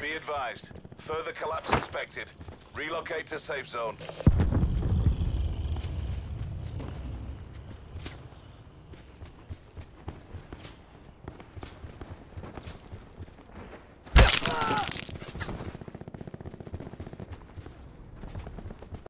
Be advised. Further collapse expected. Relocate to safe zone.